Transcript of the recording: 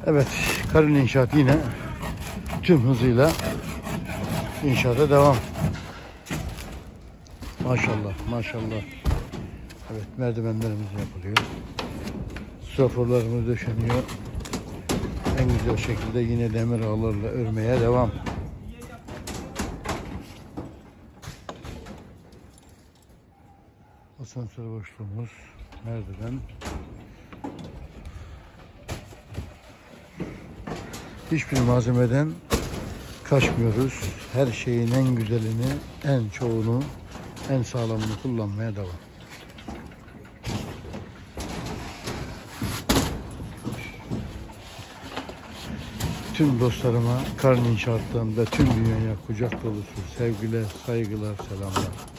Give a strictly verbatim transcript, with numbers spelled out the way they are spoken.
Evet, karın inşaatı yine tüm hızıyla inşaata devam. Maşallah, maşallah. Evet, merdivenlerimiz yapılıyor. Sofralarımız döşeniyor. En güzel şekilde yine demir ağlarla örmeye devam. Asansör boşluğumuz, merdiven. Hiçbir malzemeden kaçmıyoruz. Her şeyin en güzelini, en çoğunu, en sağlamını kullanmaya devam. Tüm dostlarıma karın inşaatlarında tüm dünyaya kucak dolusu sevgiler, saygılar, selamlar.